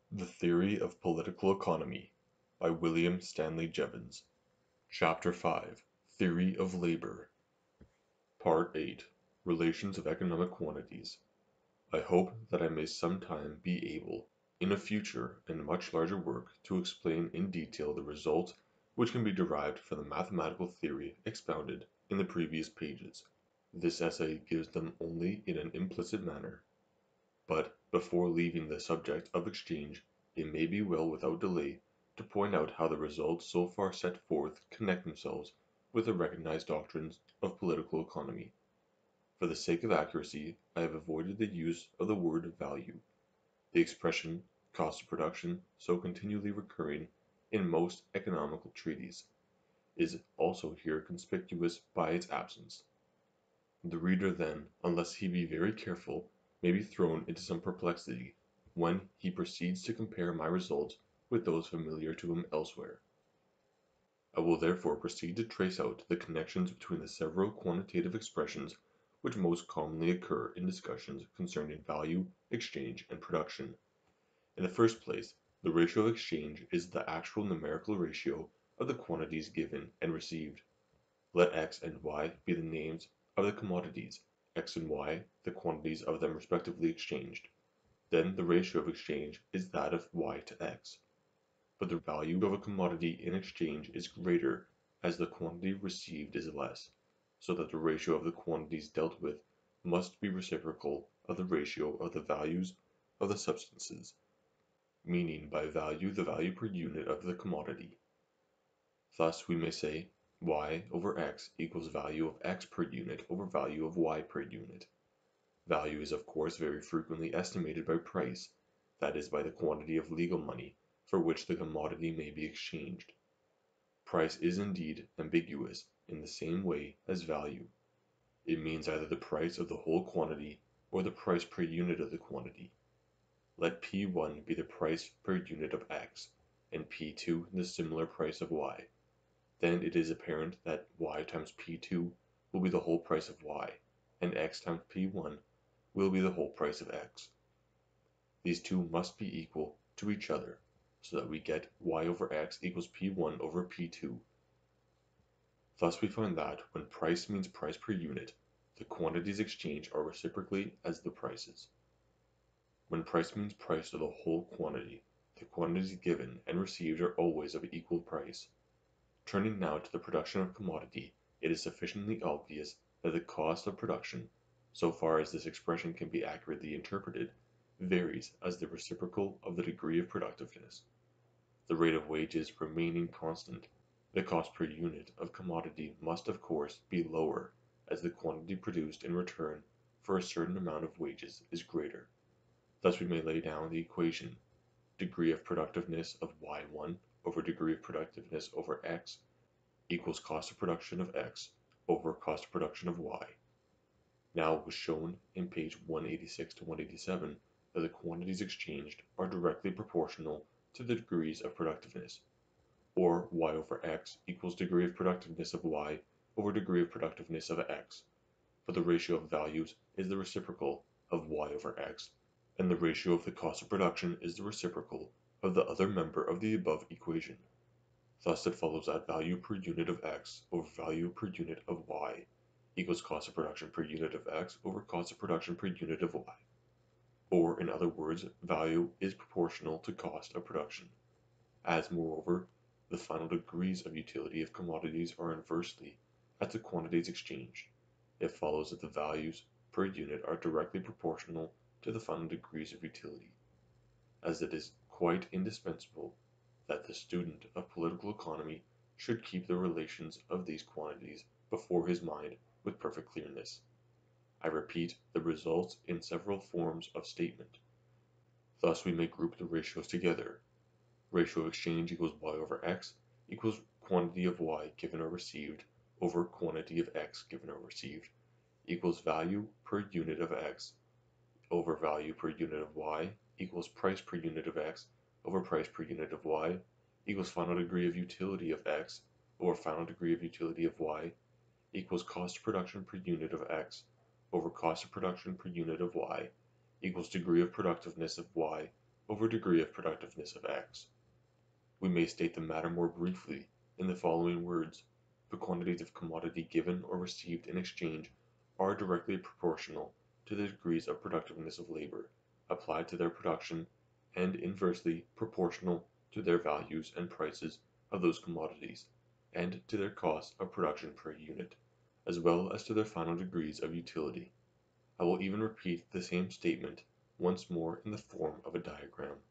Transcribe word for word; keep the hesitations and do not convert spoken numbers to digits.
The Theory of Political Economy by William Stanley Jevons. Chapter five Theory of Labor. Part eight Relations of Economic Quantities. I hope that I may sometime be able, in a future and much larger work, to explain in detail the results which can be derived from the mathematical theory expounded in the previous pages. This essay gives them only in an implicit manner. But before leaving the subject of exchange, it may be well without delay to point out how the results so far set forth connect themselves with the recognized doctrines of political economy. For the sake of accuracy, I have avoided the use of the word value. The expression cost of production, so continually recurring in most economical treatises, is also here conspicuous by its absence. The reader then, unless he be very careful, may be thrown into some perplexity when he proceeds to compare my results with those familiar to him elsewhere. I will therefore proceed to trace out the connections between the several quantitative expressions which most commonly occur in discussions concerning value, exchange, and production. In the first place, the ratio of exchange is the actual numerical ratio of the quantities given and received. Let x and y be the names of the commodities, x and y the quantities of them respectively exchanged. Then the ratio of exchange is that of y to x. But the value of a commodity in exchange is greater as the quantity received is less, so that the ratio of the quantities dealt with must be reciprocal of the ratio of the values of the substances, meaning by value the value per unit of the commodity. Thus we may say y over x equals value of x per unit over value of y per unit. Value is of course very frequently estimated by price, that is by the quantity of legal money for which the commodity may be exchanged. Price is indeed ambiguous in the same way as value. It means either the price of the whole quantity or the price per unit of the quantity. Let P one be the price per unit of x, and P two the similar price of y. Then it is apparent that y times P two will be the whole price of y, and x times P one will be the whole price of x. These two must be equal to each other, so that we get y over x equals P one over P two. Thus we find that when price means price per unit, the quantities exchanged are reciprocally as the prices. When price means price of the whole quantity, the quantities given and received are always of equal price. Turning now to the production of commodity, it is sufficiently obvious that the cost of production, so far as this expression can be accurately interpreted, varies as the reciprocal of the degree of productiveness. The rate of wages remaining constant, the cost per unit of commodity must of course be lower as the quantity produced in return for a certain amount of wages is greater. Thus we may lay down the equation degree of productiveness of y one over degree of productiveness over x equals cost of production of x over cost of production of y. Now it was shown in page one eighty-six to one eighty-seven that the quantities exchanged are directly proportional to the degrees of productiveness, or y over x equals degree of productiveness of y over degree of productiveness of x, for the ratio of values is the reciprocal of y over x, and the ratio of the cost of production is the reciprocal of the other member of the above equation. Thus it follows that value per unit of x over value per unit of y equals cost of production per unit of x over cost of production per unit of y. Or, in other words, value is proportional to cost of production. As, moreover, the final degrees of utility of commodities are inversely as the quantities exchanged, it follows that the values per unit are directly proportional to the final degrees of utility, as it is quite indispensable that the student of political economy should keep the relations of these quantities before his mind with perfect clearness. I repeat, the results in several forms of statement. Thus we may group the ratios together. Ratio of exchange equals y over x equals quantity of y given or received over quantity of x given or received equals value per unit of x over value per unit of y equals price per unit of x over price per unit of y equals final degree of utility of x over final degree of utility of y equals cost of production per unit of x over cost of production per unit of y equals degree of productiveness of y over degree of productiveness of X. We may state the matter more briefly in the following words: the quantities of commodity given or received in exchange are directly proportional to the degrees of productiveness of labor applied to their production, and inversely proportional to their values and prices of those commodities, and to their cost of production per unit, as well as to their final degrees of utility. I will even repeat the same statement once more in the form of a diagram.